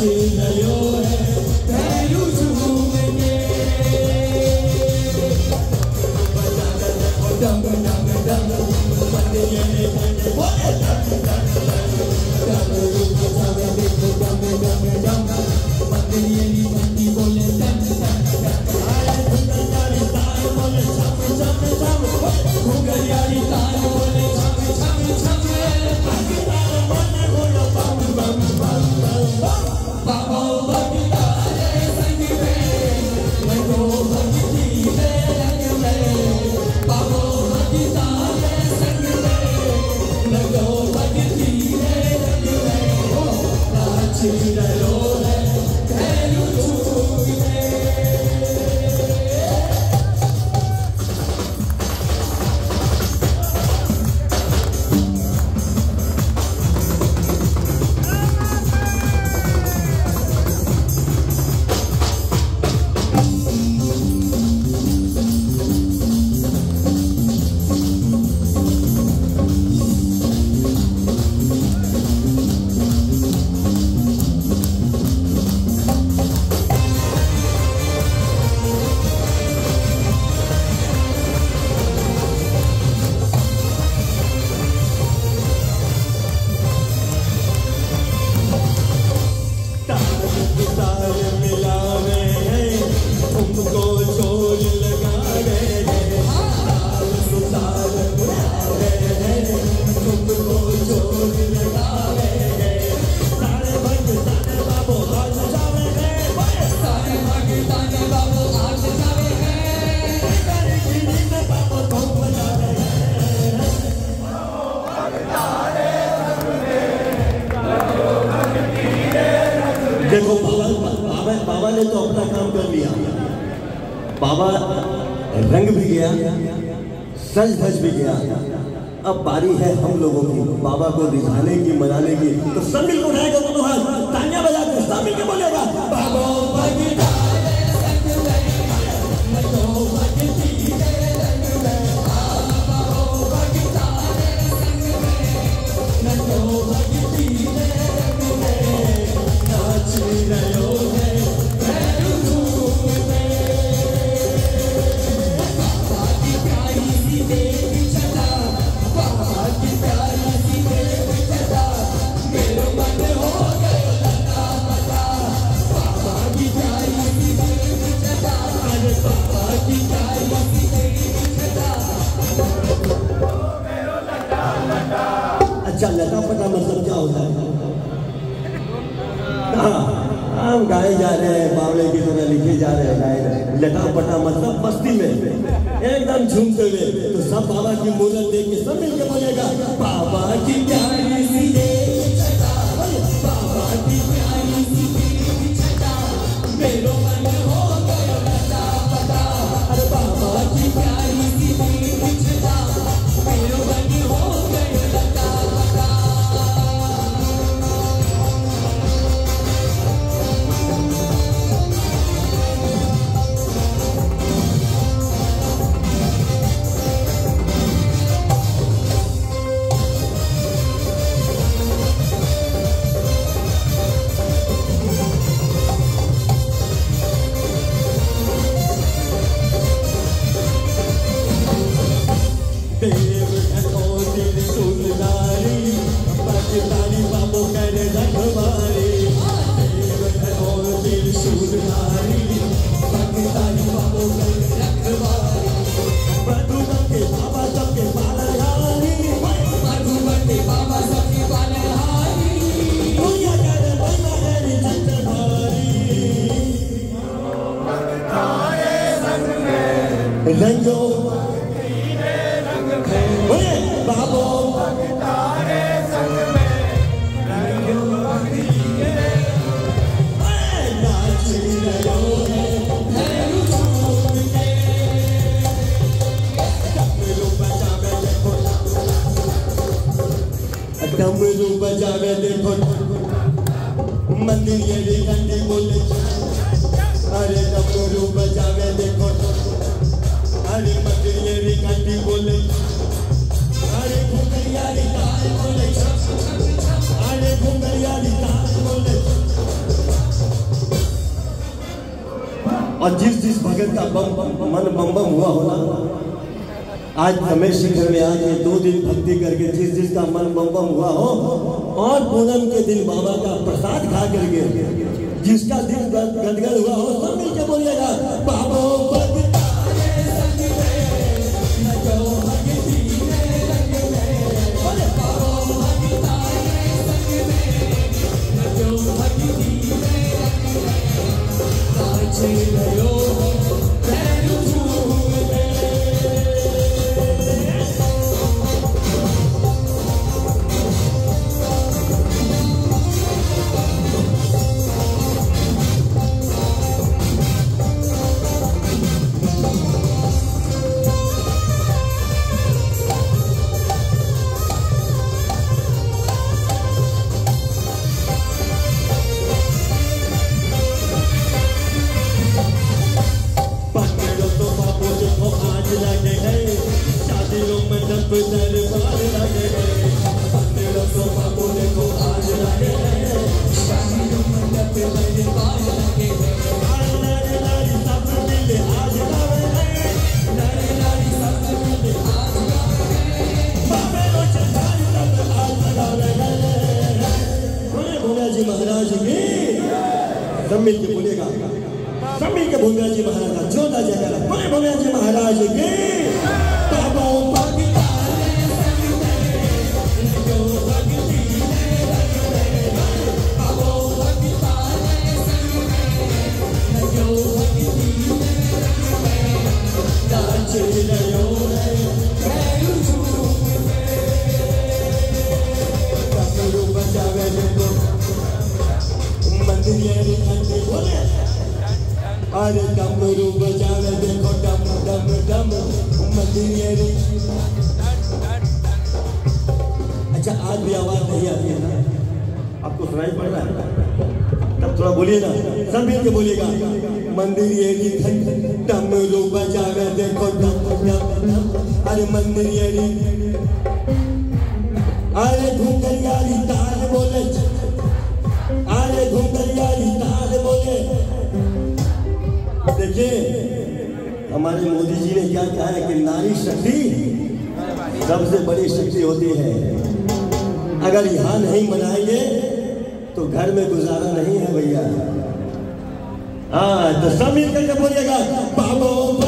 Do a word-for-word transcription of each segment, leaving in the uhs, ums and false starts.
देखो बाबा बाबा बाबा ने तो अपना काम कर लिया। बाबा रंग भी गया, सज धज भी गया। अब बारी है हम लोगों की बाबा को रिझाने की, मनाने की। तो सब मिलकर उठाएगा तो हाथ, तालियां बजाकर सब मिलकर बोलेगा बाबा अच्छा लटा पटा मतलब क्या होता है? हम गाए जा रहे हैं, बावले की तरह लिखे जा रहे हैं, गाए रहे। लटा पटा मतलब मस्ती में एकदम झूमते हुए। तो सब बाबा की मूरत देख के सब मिलके बोलेगा बाबा की प्यारी सी बाबा की प्यारी सी मेरो मन हो गया लटा पटा। अरे बाबा की प्यारी सी मेरो मन हो गया लटा पटा। रंगो बाबो तारे संग में रंगो नाच रहो है डमरू बजावे देखो मंदिर ये घंटी बोले। अरे डमरू बजावे देखो, अरे मंदिर ये घंटी बोले। अरे घुंघरिया री ताल बोले, अरे घुंघरिया री ताल बोले। और जिस जिस भगत का बम मन बम बम हुआ होना, आज रमेश शिखर में आके दो दिन भक्ति करके जिस जिसका मन बम बम हुआ हो, और पूनम के दिन बाबा का प्रसाद खा करके जिसका दिल गदगद हुआ हो, सब मिलकर बोलिएगा बाबा महाराज की सब मिल के बोलेगा, सब मिल के भोंगा जी महाराज का जोड़ा जाएगा। बोले भोंगा जी महाराज की अरे डमरू बजावे देखो डम डम डम मंदिर। अच्छा आज भी आवाज नहीं आती है ना, आपको सुनाई पड़ रहा है? तब थोड़ा बोलिए ना, सब मिल के बोलिएगा मंदिर येरी डमरू बजावे देखो डम डम डम। अरे मंदिर येरी, अरे घुंघरियाली ताल बोले, अरे घुंघरियाली ताल बोले। देखिए हमारे मोदी जी ने क्या कहा है कि नारी शक्ति सबसे बड़ी शक्ति होती है। अगर यहाँ नहीं मनाएंगे तो घर में गुजारा नहीं है भैया। हाँ तो सब मिल करके बोलिएगा बाबो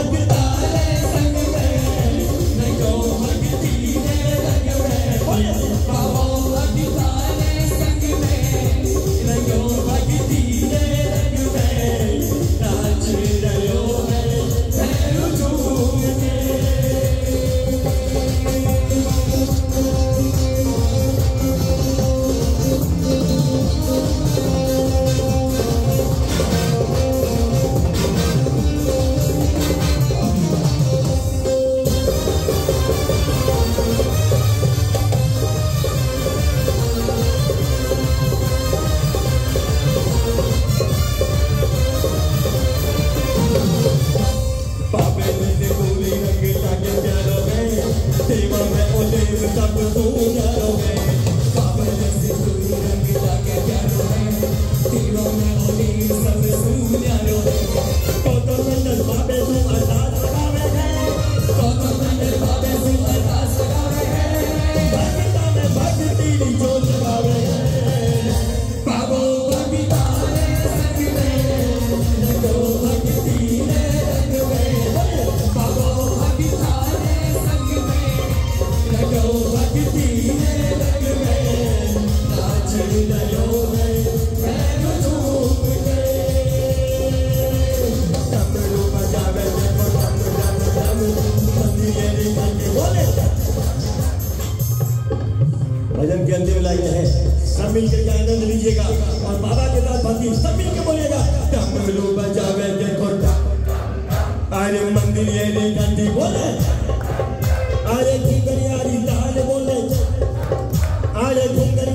भजन के अंतिम लाइन है, सब मिलकर के आनंद लीजिएगा और बाबा के साथ बाकी सब मिलकर बोलिएगा डमरू बजावे देखो। अरे मंदिर ये घंटी बोले, अरे घुंघरियाली ताल बोले, अरे घुंघरियाली